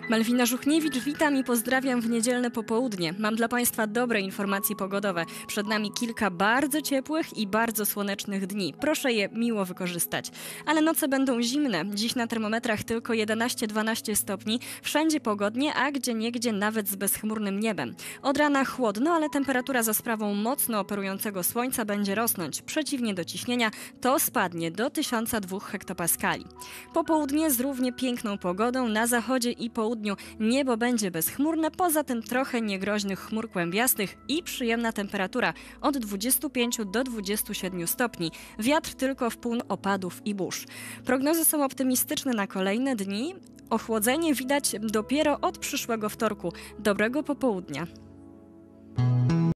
Malwina Żuchniewicz, witam i pozdrawiam w niedzielne popołudnie. Mam dla Państwa dobre informacje pogodowe. Przed nami kilka bardzo ciepłych i bardzo słonecznych dni. Proszę je miło wykorzystać. Ale noce będą zimne. Dziś na termometrach tylko 11-12 stopni. Wszędzie pogodnie, a gdzieniegdzie nawet z bezchmurnym niebem. Od rana chłodno, ale temperatura za sprawą mocno operującego słońca będzie rosnąć. Przeciwnie do ciśnienia, to spadnie do 1002 hektopaskali. Popołudnie z równie piękną pogodą na zachodzie i południu niebo będzie bezchmurne, poza tym trochę niegroźnych chmur kłębiastych i przyjemna temperatura od 25 do 27 stopni. Wiatr tylko w północ opadów i burz. Prognozy są optymistyczne na kolejne dni. Ochłodzenie widać dopiero od przyszłego wtorku. Dobrego popołudnia.